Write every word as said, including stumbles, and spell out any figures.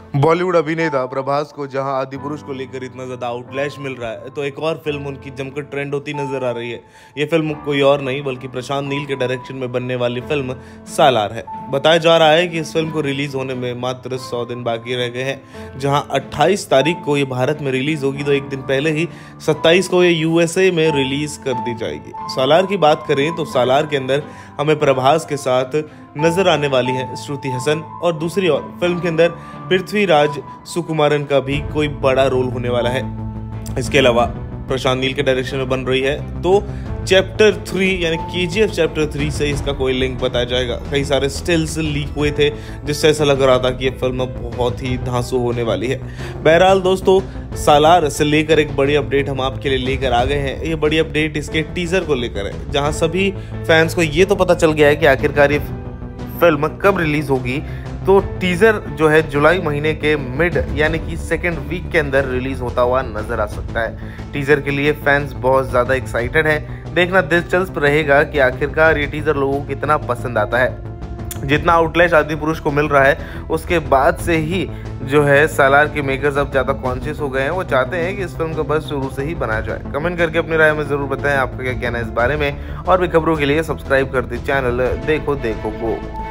बॉलीवुड अभिनेता प्रभास को जहां आदिपुरुष को लेकर इतना ज्यादा आउटलैश मिल रहा है, तो एक और फिल्म उनकी जमकर ट्रेंड होती नजर आ रही है। ये फिल्म कोई और नहीं बल्कि प्रशांत नील के डायरेक्शन में बनने वाली फिल्म सालार है। बताया जा रहा है कि इस फिल्म को रिलीज होने में मात्र सौ दिन बाकी रह गए हैं। जहां अट्ठाईस तारीख को ये भारत में रिलीज होगी, तो एक दिन पहले ही सत्ताईस को ये यूएसए में रिलीज कर दी जाएगी। सालार की बात करें तो सालार के अंदर हमें प्रभास के साथ नजर आने वाली है श्रुति हसन, और दूसरी ओर फिल्म के अंदर पृथ्वीराज सुकुमारन का भी कोई बड़ा रोल होने वाला है। इसके अलावा प्रशांत नील के डायरेक्शन में बन रही है, तो चैप्टर थ्री यानी केजीएफ चैप्टर थ्री से इसका कोई लिंक बताया जाएगा। कई सारे स्टिल्स लीक हुए थे जिससे ऐसा लग रहा था कि ये फिल्म बहुत ही धांसू होने वाली है। बहरहाल दोस्तों, सालार से लेकर एक बड़ी अपडेट हम आपके लिए लेकर आ गए हैं। ये बड़ी अपडेट इसके टीजर को लेकर है, जहां सभी फैंस को ये तो पता चल गया है कि आखिरकार ये फिल्म कब रिलीज होगी। तो टीजर जो है जुलाई महीने के मिड यानी कि सेकेंड वीक के अंदर रिलीज होता हुआ नजर आ सकता है। टीजर के लिए फैंस बहुत ज्यादा एक्साइटेड हैं। देखना दिलचस्प रहेगा कि आखिरकार ये टीजर लोगों को कितना पसंद आता है। जितना आउटलैश आदिपुरुष को मिल रहा है, उसके बाद से ही जो है सालार के मेकर्स अब ज्यादा कॉन्शियस हो गए हैं। वो चाहते हैं कि इस फिल्म का बस शुरू से ही बनाया जाए। कमेंट करके अपनी राय में जरूर बताएं आपका क्या कहना है इस बारे में, और भी खबरों के लिए सब्सक्राइब कर दे चैनल देखो देखो को।